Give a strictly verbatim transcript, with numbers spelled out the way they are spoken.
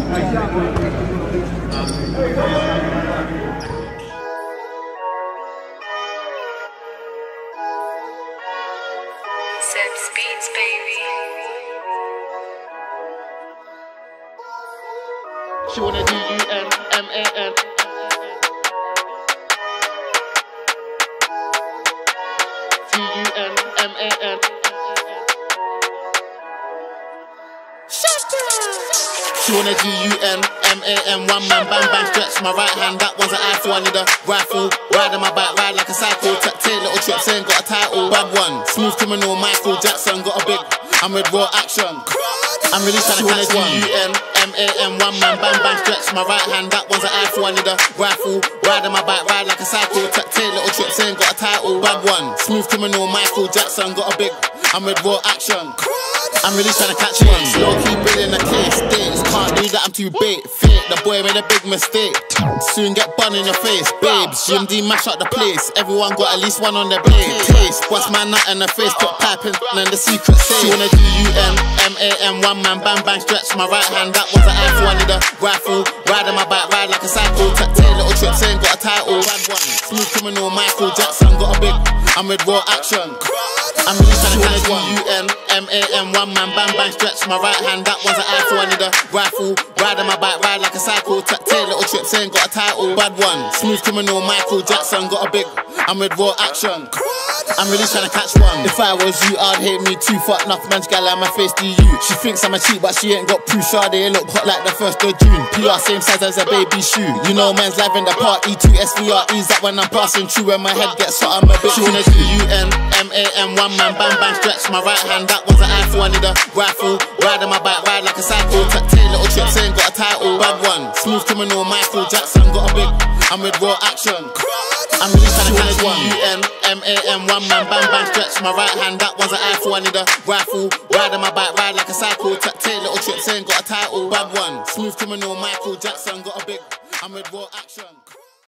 Beats, baby. She wanna D U M M A N. D U M M A N. She wanna D U M M A N. One man bang bang stretch my right hand. That one's an eyeful. I need a rifle. Riding my bike, ride like a cycle. Take little trips, ain't got a title. Bad one, smooth criminal. Michael Jackson got a big. I'm with raw action. I'm really trying to catch one. D U M M A N. One man bang bang stretch my right hand. That one's an eyeful. I need a rifle. Riding my bike, ride like a cycle. Take little trips, ain't got a title. Bad one, smooth criminal. Michael Jackson got a big. I'm with raw action. I'm really trying to catch one. Slow keep building a case. Dates can't do that, I'm too bait. Fit, the boy made a big mistake. Soon get bun in your face. Babes, G M D mash up the place. Everyone got at least one on their plate. Taste, bust my nut in the face. Put pipe in and the secret safe. She wanna D U M M A N. One man bang bang stretch my right hand. That one's an eyeful. I need a rifle. Riding my bike, ride like a cycle. Take little trips, ain't got a title. Bad one, smooth criminal. Michael Jackson got a big. I'm with raw action. I'm really trying to catch one. D U M M A N. One man bang bang stretch my right hand. That one's an eyeful. I need a rifle. Riding my bike, ride like a cycle. Take little trips, ain't got a title. Bad one, smooth criminal. Michael Jackson got a big. I'm with raw action. I'm really trying to catch one. If I was you, I'd hate me too. Fuck enough man's gal like my face D U. She thinks I'm a cheat, but she ain't got proof. Sade look hot like the first of June. P R same size as a baby shoe. You know man's live in the party. Two S V R Es that when I'm passing through. When my head gets hot, I'm a bit. She wanna D U M M A N. One man bang bang stretch my right hand. That one's an eyeful. I need a rifle. Riding my bike, ride like a cycle. Take little trips, ain't got a title. Bad one, smooth criminal. Michael Jackson got a big. I'm with raw action. I'm really trying to catch one. D U M M A N. One man bang bang stretch my right hand. That one's an eyeful. I need a rifle. Riding my bike, ride like a cycle. Take little trips, ain't got a title. Bad one, smooth criminal. Michael Jackson got a big. I'm with raw action.